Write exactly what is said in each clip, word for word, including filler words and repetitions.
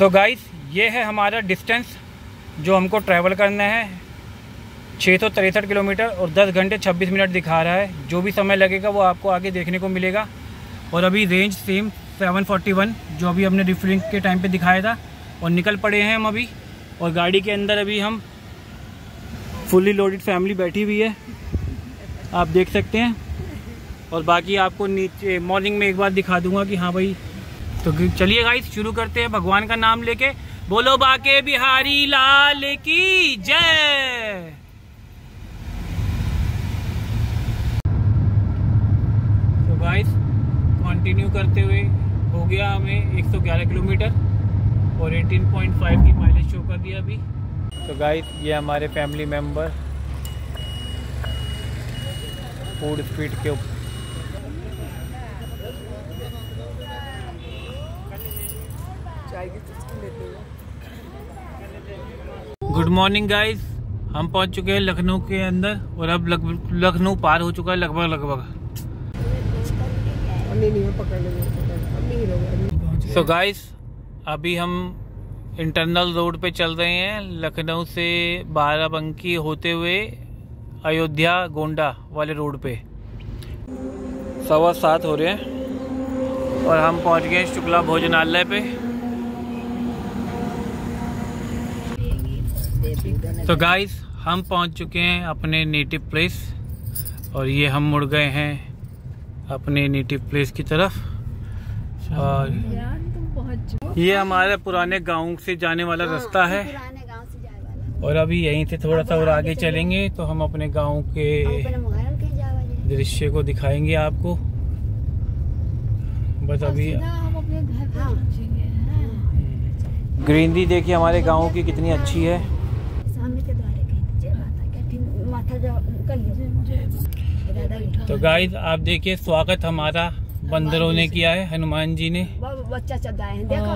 So guys, ये है हमारा डिस्टेंस जो हमको ट्रैवल करना है, छः सौ तिरसठ किलोमीटर और दस घंटे छब्बीस मिनट दिखा रहा है। जो भी समय लगेगा वो आपको आगे देखने को मिलेगा। और अभी range same seven forty one जो अभी हमने रिफ्लिंग के टाइम पे दिखाया था, और निकल पड़े हैं हम अभी। और गाड़ी के अंदर अभी हम फुल्ली लोडेड फैमिली बैठी हुई है, आप देख सकते हैं। और बाकी आपको नीचे मॉर्निंग में एक बार दिखा दूंगा कि हाँ भाई। तो चलिए गाइस, शुरू करते हैं भगवान का नाम लेके। बोलो बाके बिहारी लाल की जय। तो गाइस, कंटिन्यू करते हुए हो गया हमें एक सौ ग्यारह किलोमीटर और अठारह पॉइंट फाइव की माइलेज शो कर दिया अभी। तो गाइस, ये हमारे फैमिली मेंबर फूड स्पीड के ऊपर। गुड मॉर्निंग गाइस, हम पहुंच चुके हैं लखनऊ के अंदर और अब लखनऊ पार हो चुका है लगभग लगभग। सो गाइस, अभी हम इंटरनल रोड पे चल रहे हैं, लखनऊ से बाराबंकी होते हुए अयोध्या गोंडा वाले रोड पे। सवा सात हो रहे हैं और हम पहुंच गए शुक्ला भोजनालय पे। तो गाइस, हम पहुंच चुके हैं अपने नेटिव प्लेस और ये हम मुड़ गए हैं अपने नेटिव प्लेस की तरफ। और ये हमारे पुराने गांव से जाने वाला रास्ता है और अभी यहीं से थोड़ा सा और आगे चलेंगे तो हम अपने गांव के दृश्य को दिखाएंगे आपको। बस अभी ग्रीनरी देखिए हमारे गांव की कितनी अच्छी है। तो गाइस, आप देखिए स्वागत हमारा बंदरों ने किया है, हनुमान जी ने। बच्चा चदाए हैं, देखो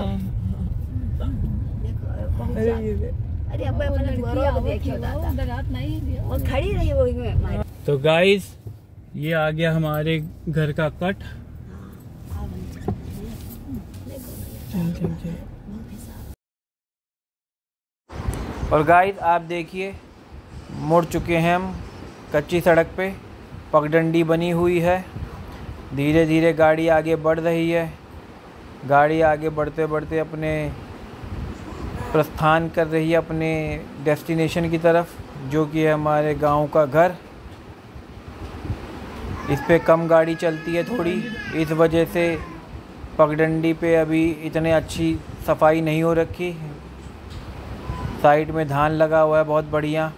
देखो खड़ी रही वो। तो गाइस, ये आ गया हमारे घर का कट। चल चल चल। और गाइस, आप देखिए मुड़ चुके हैं हम कच्ची सड़क पे, पगडंडी बनी हुई है। धीरे धीरे गाड़ी आगे बढ़ रही है। गाड़ी आगे बढ़ते बढ़ते अपने प्रस्थान कर रही है अपने डेस्टिनेशन की तरफ, जो कि है हमारे गांव का घर। इस पे कम गाड़ी चलती है थोड़ी, इस वजह से पगडंडी पे अभी इतने अच्छी सफाई नहीं हो रखी। साइड में धान लगा हुआ है बहुत बढ़िया,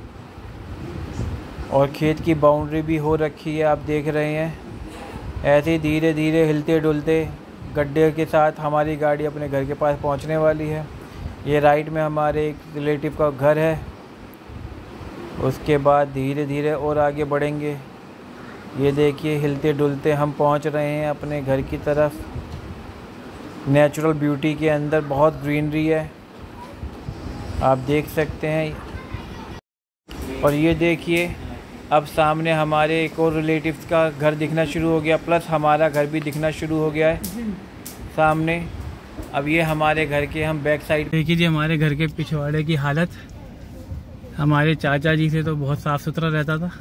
और खेत की बाउंड्री भी हो रखी है, आप देख रहे हैं। ऐसे ही धीरे धीरे हिलते डुलते गड्ढे के साथ हमारी गाड़ी अपने घर के पास पहुंचने वाली है। ये राइट में हमारे एक रिलेटिव का घर है। उसके बाद धीरे धीरे और आगे बढ़ेंगे। ये देखिए हिलते डुलते हम पहुंच रहे हैं अपने घर की तरफ। नेचुरल ब्यूटी के अंदर बहुत ग्रीनरी है, आप देख सकते हैं। और ये देखिए अब सामने हमारे एक और रिलेटिव्स का घर दिखना शुरू हो गया, प्लस हमारा घर भी दिखना शुरू हो गया है सामने। अब ये हमारे घर के हम बैक साइड देखिए जी हमारे घर के पिछवाड़े की हालत। हमारे चाचा जी से तो बहुत साफ सुथरा रहता था।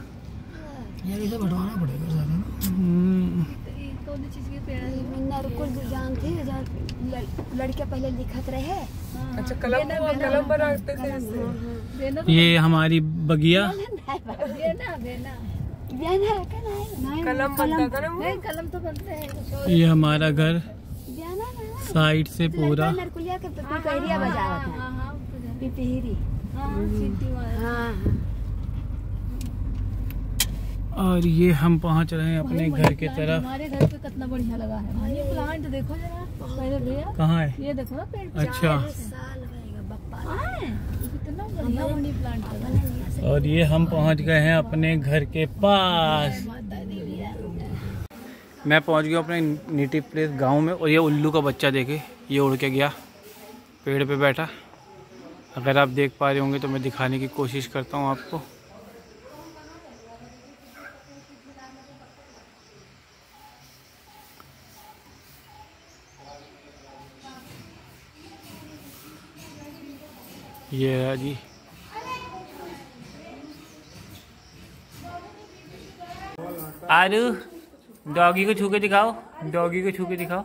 लड़के पहले लिखत रहे। अच्छा, कलम कलम बनाते थे। ये हमारी बगिया कलम बनता था ना, कलम तो बनते हैं। ये हमारा घर साइड से पूरा। और ये हम पहुंच रहे हैं अपने घर के तरफ। हमारे घर पे कितना बढ़िया लगा है ये प्लांट, देखो जरा पहले भैया। कहाँ है? ये देखो ना पेड़। अच्छा, कितना बढ़िया मनी प्लांट है। और ये हम पहुंच गए हैं अपने घर के पास। मैं पहुंच गया अपने नेटिव प्लेस गांव में। और ये उल्लू का बच्चा देखे, ये उड़ के गया पेड़ पे बैठा। अगर आप देख पा रहे होंगे तो मैं दिखाने की कोशिश करता हूं आपको। ये है जी। आरू डॉगी को छू के दिखाओ, डॉगी को छू के दिखाओ।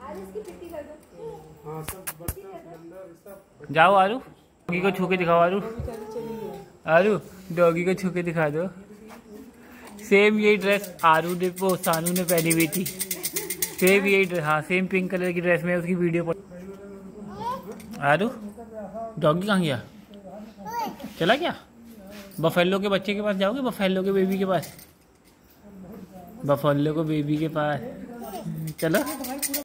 जाओ आरू, डॉगी को छू के दिखाओ। आरू आरू डॉगी को छू के दिखा दो। सेम यही ड्रेस आरू ने वो सानू ने पहनी हुई थी। सेम यही ड्रेस, हाँ सेम पिंक कलर की ड्रेस में उसकी वीडियो पर। आरू डॉगी कहाँ गया? चला गया? बफेलो के बच्चे के पास जाओगे? बफेलो के बेबी के पास? बफेलो को बेबी के पास चलो।